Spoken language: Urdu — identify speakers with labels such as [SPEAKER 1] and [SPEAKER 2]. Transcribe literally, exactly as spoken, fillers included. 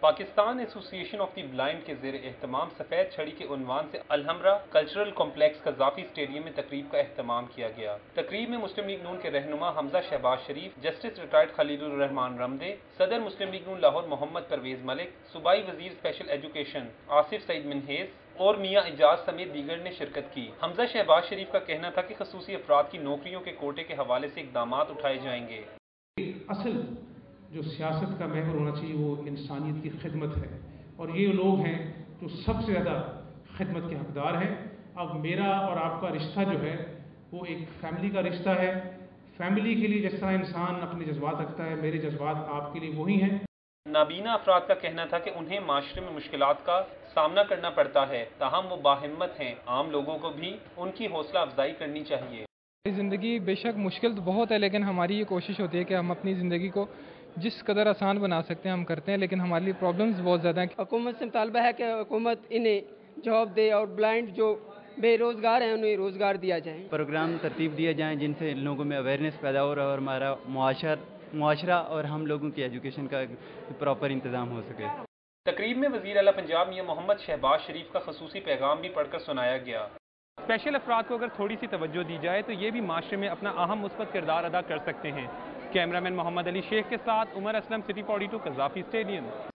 [SPEAKER 1] پاکستان ایسوسی ایشن آف دی بلائنڈ کے زیر اہتمام سفید چھڑی کے عنوان سے Alhamra cultural complex Gaddafi stadium میں تقریب کا اہتمام کیا گیا۔ تقریب میں مسلم لیگ نون کے رہنما حمزہ شہباز شریف، جسٹس ریٹائرڈ خلیل الرحمان رمدے، صدر مسلم لیگ نون لاہور محمد پرویز ملک، صوبائی وزیر اسپیشل ایجوکیشن آصف سعید منہیز اور میاں اعجاز سمیت دیگر نے شرکت کی۔ حمزہ شہباز شریف کا کہنا تھا کہ خصوصی افراد کی نوکریوں کے کوٹے کے حوالے سے اقدامات اٹھائے جائیں گے۔
[SPEAKER 2] اصل جو سیاست کا محور ہونا چاہیے وہ انسانیت کی خدمت ہے، اور یہ لوگ ہیں جو سب سے زیادہ خدمت کے حقدار ہیں۔ اب میرا اور آپ کا رشتہ جو ہے وہ ایک فیملی کا رشتہ ہے۔ فیملی کے لیے جس طرح انسان اپنے جذبات رکھتا ہے، میرے جذبات آپ کے لیے وہی ہیں۔
[SPEAKER 1] نابینا افراد کا کہنا تھا کہ انہیں معاشرے میں مشکلات کا سامنا کرنا پڑتا ہے، تاہم وہ باہمت ہیں۔ عام لوگوں کو بھی ان کی حوصلہ افزائی کرنی چاہیے۔
[SPEAKER 3] زندگی بے شک مشکل تو بہت ہے، لیکن ہماری یہ کوشش ہوتی ہے کہ ہم اپنی زندگی کو جس قدر آسان بنا سکتے ہیں ہم کرتے ہیں، لیکن ہمارے لیے پرابلمز بہت زیادہ ہیں۔
[SPEAKER 4] حکومت سے مطالبہ ہے کہ حکومت انہیں جاب دے اور بلائنڈ جو بے روزگار ہیں انہیں روزگار دیا جائے۔
[SPEAKER 5] پروگرام ترتیب دیے جائیں جن سے لوگوں میں اویئرنیس پیدا ہو رہا ہے اور ہمارا معاشر معاشرہ اور ہم لوگوں کی ایجوکیشن کا پراپر انتظام ہو سکے۔
[SPEAKER 1] تقریب میں وزیر اعلیٰ پنجاب میاں محمد شہباز شریف کا خصوصی پیغام بھی پڑھ کر سنایا گیا۔ اسپیشل افراد کو اگر تھوڑی سی توجہ دی جائے تو یہ بھی معاشرے میں اپنا اہم مثبت کردار ادا کر سکتے ہیں۔ کیمرہ مین محمد علی شیخ کے ساتھ Umar Aslam, city forty two Gaddafi stadium.